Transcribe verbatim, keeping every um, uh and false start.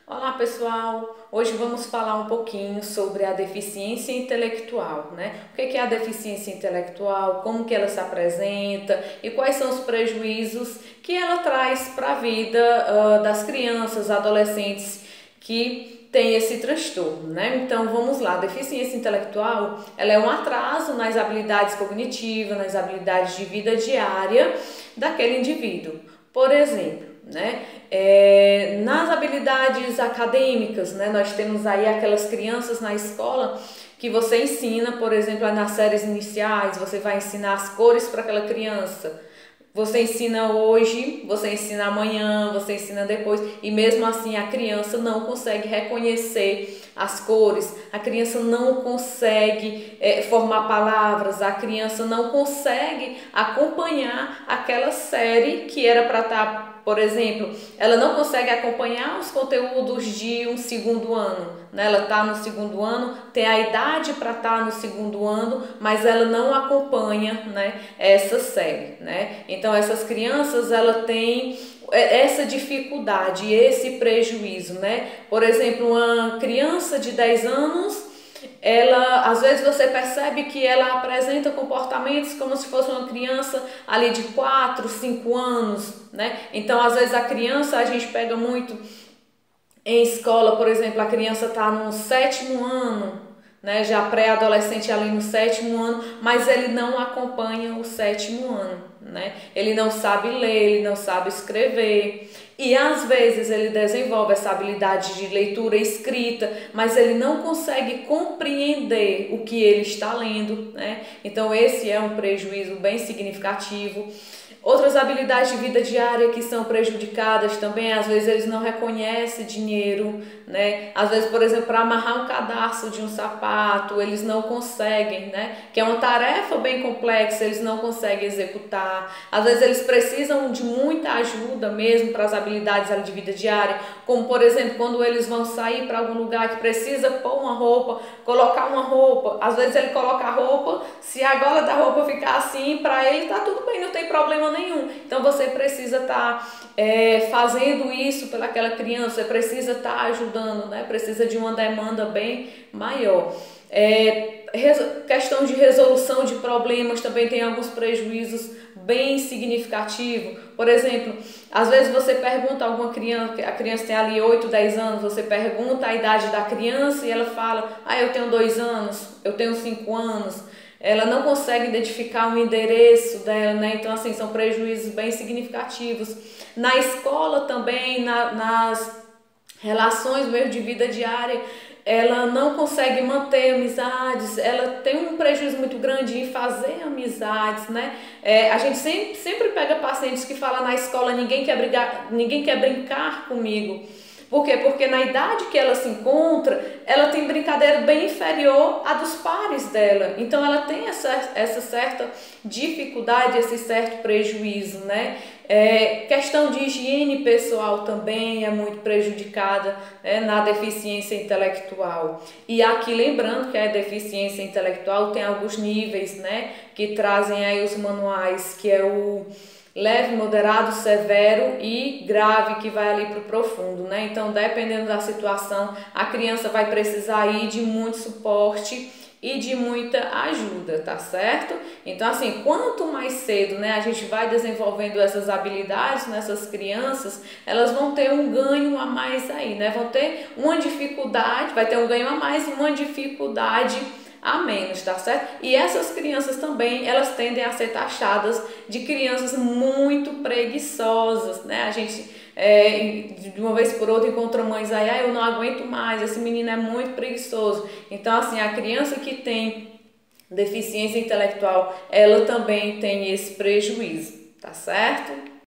Olá pessoal, hoje vamos falar um pouquinho sobre a deficiência intelectual, né? O que é a deficiência intelectual, como que ela se apresenta e quais são os prejuízos que ela traz para a vida uh, das crianças, adolescentes que têm esse transtorno, né? Então vamos lá, a deficiência intelectual, ela é um atraso nas habilidades cognitivas, nas habilidades de vida diária daquele indivíduo. Por exemplo, né? É, nas habilidades acadêmicas, né? Nós temos aí aquelas crianças na escola que você ensina, por exemplo, nas séries iniciais, você vai ensinar as cores para aquela criança. Você ensina hoje, você ensina amanhã, você ensina depois, e mesmo assim a criança não consegue reconhecer as cores, a criança não consegue é, formar palavras, a criança não consegue acompanhar aquela série que era para estar, por exemplo, ela não consegue acompanhar os conteúdos de um segundo ano, né? Ela está no segundo ano, tem a idade para estar no segundo ano, mas ela não acompanha, né, essa série, né? Então essas crianças, ela têm essa dificuldade, esse prejuízo, né? Por exemplo, uma criança de dez anos, ela, às vezes você percebe que ela apresenta comportamentos como se fosse uma criança ali de quatro, cinco anos, né? Então, às vezes a criança, a gente pega muito em escola, por exemplo, a criança está no sétimo ano, né, já pré-adolescente ali no sétimo ano, mas ele não acompanha o sétimo ano, né? Ele não sabe ler, ele não sabe escrever, e às vezes ele desenvolve essa habilidade de leitura e escrita, mas ele não consegue compreender o que ele está lendo, né? Então esse é um prejuízo bem significativo. Outras habilidades de vida diária que são prejudicadas também, às vezes eles não reconhecem dinheiro, né? Às vezes, por exemplo, para amarrar um cadarço de um sapato, eles não conseguem, né? Que é uma tarefa bem complexa, eles não conseguem executar. Às vezes eles precisam de muita ajuda mesmo para as habilidades de vida diária, como por exemplo, quando eles vão sair para algum lugar que precisa pôr uma roupa, colocar uma roupa, às vezes ele coloca a roupa, se a gola da roupa ficar assim, para ele tá tudo bem, não tem problema nenhum. Então você precisa estar tá, é, fazendo isso pelaquela criança, você precisa estar tá ajudando, né? Precisa de uma demanda bem maior. É, questão de resolução de problemas também tem alguns prejuízos bem significativos. Por exemplo, às vezes você pergunta a alguma criança, a criança tem ali oito, dez anos, você pergunta a idade da criança e ela fala, ah, eu tenho dois anos, eu tenho cinco anos. Ela não consegue identificar o endereço dela, né? Então, assim, são prejuízos bem significativos. Na escola também, na, nas relações mesmo de vida diária, ela não consegue manter amizades, ela tem um prejuízo muito grande em fazer amizades, né? É, a gente sempre, sempre pega pacientes que falam na escola, ninguém quer brigar, ninguém quer brincar comigo. Por quê? Porque na idade que ela se encontra, ela tem brincadeira bem inferior à dos pares dela. Então ela tem essa, essa certa dificuldade, esse certo prejuízo, né? É, questão de higiene pessoal também é muito prejudicada, né, na deficiência intelectual. E aqui lembrando que a deficiência intelectual tem alguns níveis, né, que trazem aí os manuais, que é o leve, moderado, severo e grave, que vai ali para o profundo, né? Então, dependendo da situação, a criança vai precisar aí de muito suporte e de muita ajuda, tá certo? Então, assim, quanto mais cedo, né, a gente vai desenvolvendo essas habilidades nessas crianças, elas vão ter um ganho a mais aí, né? Vão ter uma dificuldade, vai ter um ganho a mais e uma dificuldade a menos, tá certo? E essas crianças também, elas tendem a ser taxadas de crianças muito preguiçosas, né? A gente, é, de uma vez por outra, encontra mães aí, ah, eu não aguento mais, esse menino é muito preguiçoso. Então, assim, a criança que tem deficiência intelectual, ela também tem esse prejuízo, tá certo?